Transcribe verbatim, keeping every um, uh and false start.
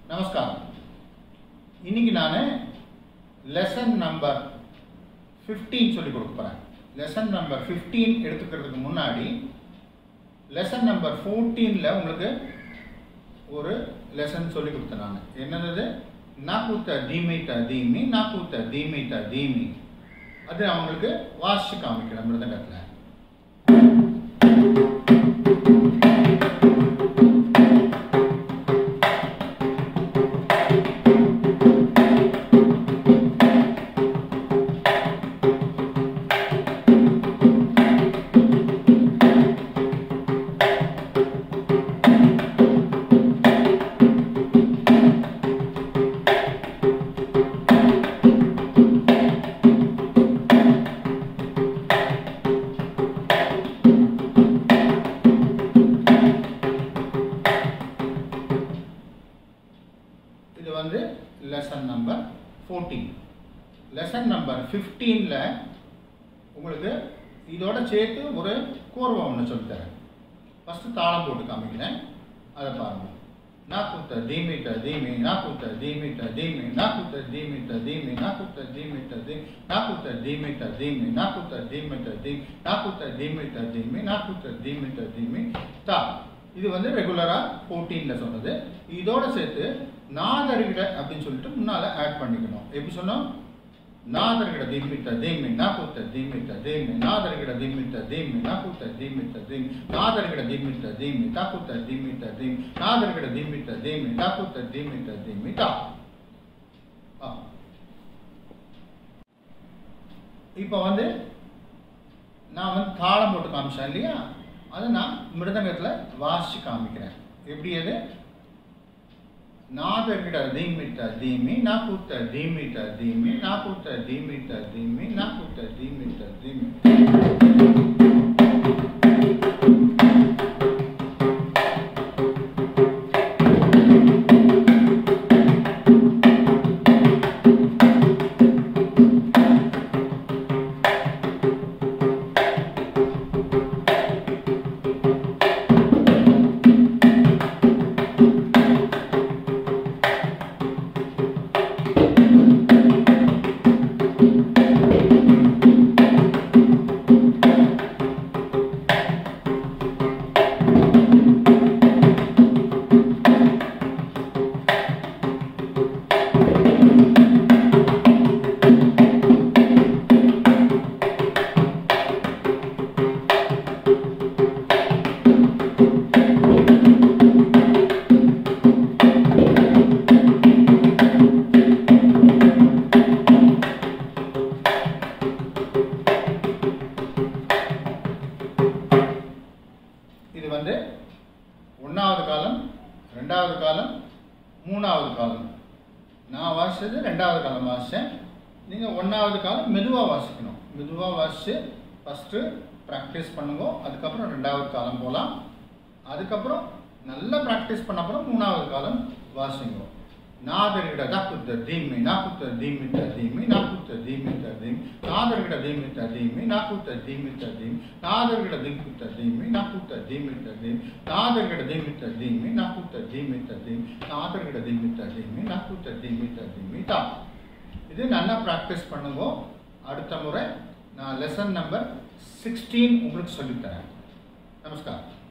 நமஸ்காரம். இன்னைக்கு நான் லெசன் நம்பர் ஃபிஃப்டீன் சொல்லி கொடுக்க போகிறேன். லெசன் நம்பர் ஃபிஃப்டீன் எடுத்துக்கிறதுக்கு முன்னாடி லெசன் நம்பர் ஃபோர்டீனில் உங்களுக்கு ஒரு லெசன் சொல்லி கொடுத்தேன். நான் என்னது நாக்கூத்த தீமைத்த தீமி நாக்கூத்த தீமைத்த தீமி அது அவங்களுக்கு வாசிச்சு காமிக்கிறேன் மிருதங்கத்தில். இது வந்து lesson number fourteen. Lesson number ஃபிஃப்டீனில் உங்களுக்கு இதோட சேர்த்து ஒரு கோர்வம் ஒன்று சொல்லித்தரேன். ஃபஸ்ட்டு தாளம் போட்டு காமிக்கிறேன், அதை பாருங்கள். நாக்கூத்த தீமிட்ட தீமி நாக்கூத்த தீமிட்ட தீமி நாக்கூத்த தீமிட்ட தீமி நாக்கூத்த தீமிட்ட தீமி நாக்கூத்த தீமிட்ட தீமி நாக்கூத்த தீமிட்ட தீமி நாக்கூத்த தீமிட்ட தீமி நாக்கூத்த தீமிட்ட தீமி தா. இது வந்து ரெகுலராக ஃபோர்டீனில் சொன்னது. இதோட சேர்த்து நாதர்கிட அப்படின்னு சொல்லிட்டு முன்னால் ஆட் பண்ணிக்கணும். எப்படி சொன்னோம்? நாதர்கிட தீமிட்ட தீமி நாக்கூத்த தீமிட்ட தீமி நாதர்கிட தீமிட்ட தீமி நாக்கூத்த தீமிட்ட தீமி நாதர்கிட தீமிட்ட தீமி தாக்கூத்த தீமிட்ட தீமி நாதர்கிட தீமிட்ட தீமி தாக்கூத்த தீமிட்ட தீமி தா. இப்போ வந்து நான் வந்து தாளம் போட்டு காமிச்சேன் இல்லையா, அதை நான் மிருதங்கத்தில் வாசிச்சு காமிக்கிறேன். எப்படி அது? நாதர்கிட தீமிட்ட தீமி நாக்கூத்த தீமிட்ட தீமி நாக்கூத்த தீமிட்ட தீமி நாக்கூத்த தீமிட்ட தீமி. இது வந்து ஒன்றாவது காலம், ரெண்டாவது காலம், மூணாவது காலம். நான் வாசித்தது ரெண்டாவது காலம் வாசித்தேன். நீங்கள் ஒன்றாவது காலம் மெதுவாக வாசிக்கணும். மெதுவாக வாசித்து ஃபஸ்ட்டு ப்ராக்டிஸ் பண்ணுங்க. அதுக்கப்புறம் ரெண்டாவது காலம் போகலாம். அதுக்கப்புறம் நல்லா ப்ராக்டிஸ் பண்ண அப்புறம் மூணாவது காலம் வாசிங்க. நாதர்கிட தாக்குத்த தீமி நாக்குத்த தீமிட்ட தீமி நாக்குத்த தீமிட்ட தீமி நாதர்கிட தீமிட்ட தீமி நாக்குத்த தீமிட்ட தீமி நாதர்கிட தீமிட்ட தீமி நாக்குத்த தீமிட்ட தீமி நாதர்கிட தீமிட்ட தீமி நாக்குத்த தீமிட்ட தீமி நாதர்கிட தீமிட்ட தீமி நாக்குத்த தீமிட்ட தீமி தா. இது நல்லா ப்ராக்டிஸ் பண்ணுங்க. அடுத்த முறை நான் லெசன் நம்பர் சிக்ஸ்டீன் உங்களுக்கு சொல்லித்தரேன். நமஸ்காரம்.